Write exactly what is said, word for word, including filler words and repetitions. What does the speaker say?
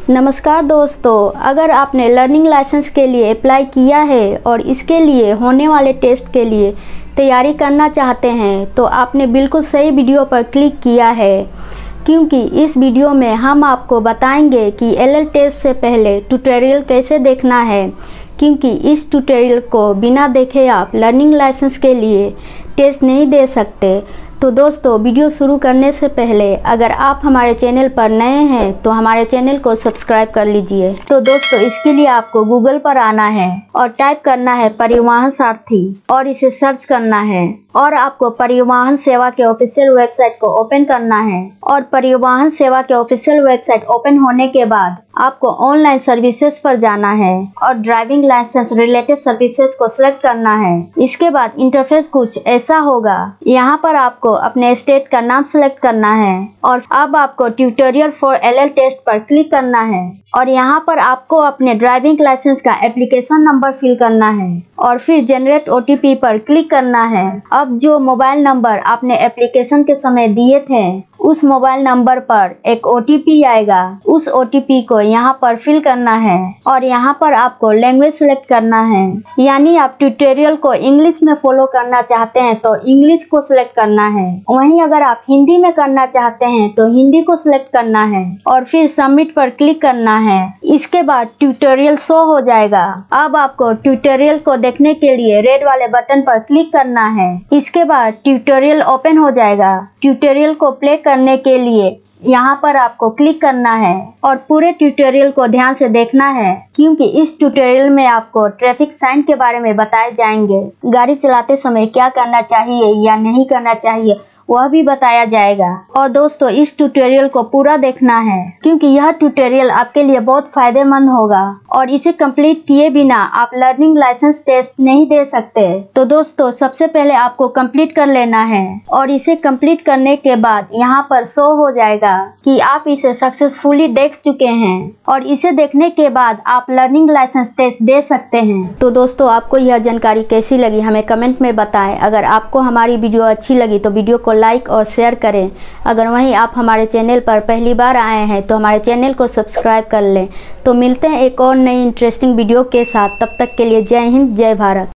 नमस्कार दोस्तों, अगर आपने लर्निंग लाइसेंस के लिए अप्लाई किया है और इसके लिए होने वाले टेस्ट के लिए तैयारी करना चाहते हैं तो आपने बिल्कुल सही वीडियो पर क्लिक किया है, क्योंकि इस वीडियो में हम आपको बताएंगे कि एलएल टेस्ट से पहले ट्यूटोरियल कैसे देखना है, क्योंकि इस ट्यूटोरियल को बिना देखे आप लर्निंग लाइसेंस के लिए टेस्ट नहीं दे सकते। तो दोस्तों, वीडियो शुरू करने से पहले अगर आप हमारे चैनल पर नए हैं तो हमारे चैनल को सब्सक्राइब कर लीजिए। तो दोस्तों, इसके लिए आपको गूगल पर आना है और टाइप करना है परिवहन सारथी और इसे सर्च करना है और आपको परिवहन सेवा के ऑफिशियल वेबसाइट को ओपन करना है। और परिवहन सेवा के ऑफिशियल वेबसाइट ओपन होने के बाद आपको ऑनलाइन सर्विसेज पर जाना है और ड्राइविंग लाइसेंस रिलेटेड सर्विसेज को सिलेक्ट करना है। इसके बाद इंटरफेस कुछ ऐसा होगा। यहाँ पर आपको अपने स्टेट का नाम सिलेक्ट करना है और अब आपको ट्यूटोरियल फॉर एलएल टेस्ट पर क्लिक करना है और यहाँ पर आपको अपने ड्राइविंग लाइसेंस का एप्लीकेशन नंबर फिल करना है और फिर जनरेट ओटीपी पर क्लिक करना है। अब जो मोबाइल नंबर आपने एप्लीकेशन के समय दिए थे उस मोबाइल नंबर पर एक ओटीपी आएगा, उस ओटीपी को यहाँ पर फिल करना है और यहाँ पर आपको लैंग्वेज सिलेक्ट करना है, यानी आप ट्यूटोरियल को इंग्लिश में फॉलो करना चाहते हैं तो इंग्लिश को सिलेक्ट करना है। वहीं अगर आप हिंदी में करना चाहते हैं तो हिंदी को सिलेक्ट करना है और फिर सबमिट पर क्लिक करना है। इसके बाद ट्यूटोरियल शो हो जाएगा। अब आपको ट्यूटोरियल को देखने के लिए रेड वाले बटन पर क्लिक करना है। इसके बाद ट्यूटोरियल ओपन हो जाएगा। ट्यूटोरियल को प्ले करने के लिए यहाँ पर आपको क्लिक करना है और पूरे ट्यूटोरियल को ध्यान से देखना है, क्योंकि इस ट्यूटोरियल में आपको ट्रैफिक साइन के बारे में बताए जाएंगे। गाड़ी चलाते समय क्या करना चाहिए या नहीं करना चाहिए वह भी बताया जाएगा। और दोस्तों, इस ट्यूटोरियल को पूरा देखना है, क्योंकि यह ट्यूटोरियल आपके लिए बहुत फायदेमंद होगा और इसे कंप्लीट किए बिना आप लर्निंग लाइसेंस टेस्ट नहीं दे सकते। तो दोस्तों, सबसे पहले आपको कंप्लीट कर लेना है और इसे कंप्लीट करने के बाद यहाँ पर शो हो जाएगा कि आप इसे सक्सेसफुली देख चुके हैं और इसे देखने के बाद आप लर्निंग लाइसेंस टेस्ट दे सकते हैं। तो दोस्तों, आपको यह जानकारी कैसी लगी हमें कमेंट में बताएं। अगर आपको हमारी वीडियो अच्छी लगी तो वीडियो को लाइक और शेयर करें। अगर वहीं आप हमारे चैनल पर पहली बार आए हैं तो हमारे चैनल को सब्सक्राइब कर लें। तो मिलते हैं एक और नई इंटरेस्टिंग वीडियो के साथ। तब तक के लिए जय हिंद, जय भारत।